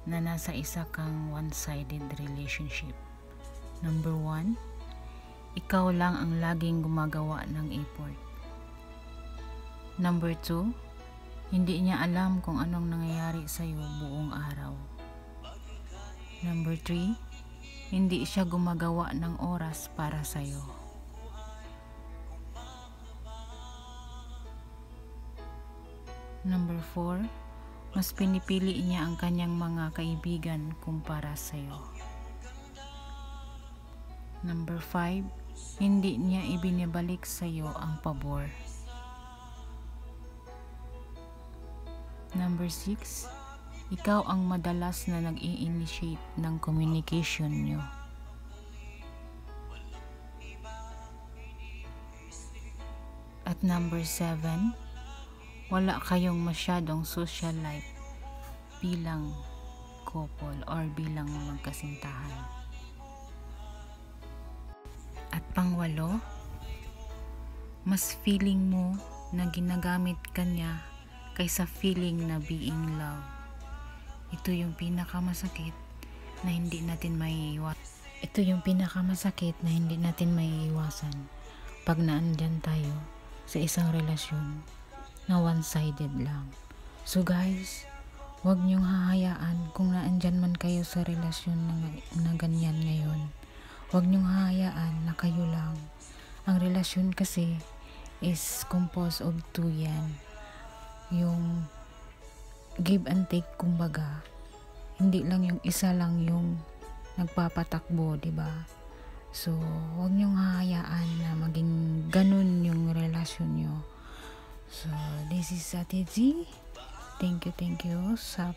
na nasa isa kang one-sided relationship. Number 1, ikaw lang ang laging gumagawa ng effort. Number 2, hindi niya alam kung anong nangyayari sa'yo buong araw. Number 3, hindi siya gumagawa ng oras para sa'yo. Number 4, mas pinipili niya ang kanyang mga kaibigan kumpara sa'yo. Number 5, hindi niya ibinibalik sa'yo ang pabor. Number 6, ikaw ang madalas na nag-i-initiate ng communication nyo. At number 7, wala kayong masyadong social life bilang couple or bilang magkasintahan. At pang-8, mas feeling mo na ginagamit ka niya kaysa feeling na being loved. Ito yung pinakamasakit na hindi natin maiiwasan. Pag naandyan tayo sa isang relasyon na one-sided lang. So guys, huwag niyong hahayaan kung naandyan man kayo sa relasyon na ganyan ngayon. Huwag niyong hahayaan na kayo lang. Ang relasyon kasi is composed of two yan. Yung give and take, kumbaga, hindi lang yung isa lang yung nagpapatakbo, diba? So, huwag niyong hahayaan na maging ganun yung relasyon niyo. So, this is Ate G. Thank you sa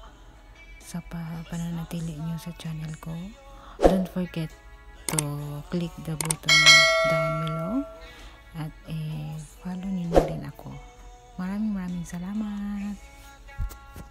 pananatili niyo sa channel ko. Don't forget to click the button down below at follow niyo na rin ako. Maraming salamat.